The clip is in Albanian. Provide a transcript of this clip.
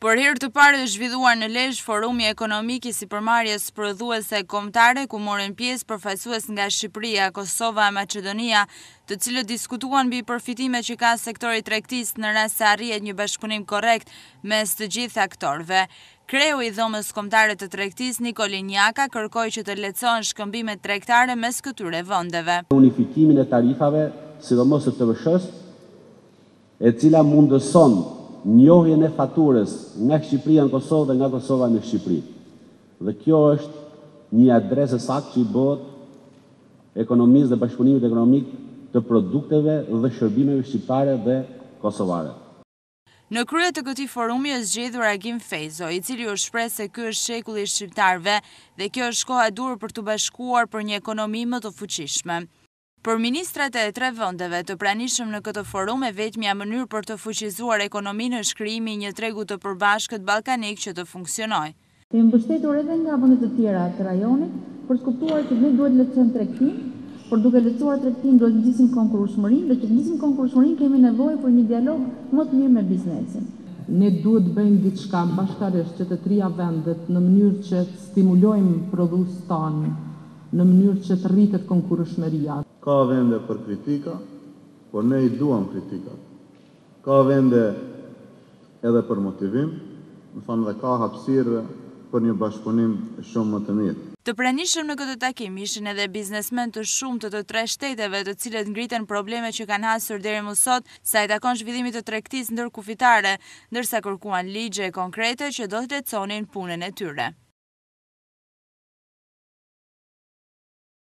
Për herë të parë është zhvilluar në Lezhë Forumi Ekonomik i Sipërmarrjes Prodhuese Kombëtare, ku morën pjesë përfaqësues nga Shqipëria, Kosova e Maqedonia, të cilët diskutuan mbi përfitimet që ka sektori tregtisë në rast se arrihet një bashkëpunim korrekt mes të gjithë aktorëve. Kreu i Dhomës Kombëtare të Tregtisë, Nikolin Jaka, kërkoi që të lehtësohen shkëmbimet tregtare mes këtyre vendeve. Unifikimin e tarifave, sidomos të TVSH-s, e cila mundëson njohjen e faturës nga Shqipëria në Kosovë dhe nga Kosova në Shqipëri. Dhe kjo është një adresë saktë që i bëhet ekonomisë dhe bashkëpunimit ekonomik të produkteve dhe shërbimeve shqiptare dhe kosovare. Në krye të këtij forumi është zgjedhur Agim Fejzo, i cili u shpreh se ky është shekulli i shqiptarëve dhe kjo është koha e dur për të bashkuar për një ekonomi më të fuqishme. Për ministrat e 3 vendeve të pranishëm në këtë forum, e vetmja mënyrë për të fuqizuar ekonominë është krijimi i një tregu të përbashkët ballkanik që të funksionojë. Kemi mbështetur edhe nga vendet të tjera të rajonit për të kuptuar që ne duhet lehtësojmë tregtin, por duke lehtësuar tregtin duhet të ndisim konkurrueshmërinë, dhe që të ndisim konkurrueshmërinë kemi nevojë për një dialog më të mirë me biznesin. Ne duhet të bëjmë diçka bashkërisht që të 3 vendet në mënyrë që të stimulojmë prodhuesit tanë, në mënyrë që të rritet konkurrueshmëria. Ka vende për kritika, por ne i duam kritikat. Ka vende edhe për motivim, më thonë dhe ka hapësirë për një bashkëpunim shumë më të mirë. Të pranishëm në këtë takim ishin edhe biznesmen të shumtë të 3 shteteve, të cilët ngriten probleme që kanë hasur deri më sot sa i takon zhvillimit të tregtisë ndërkufitare, ndërsa kërkuan ligje konkrete që do të lehtësonin punën e tyre.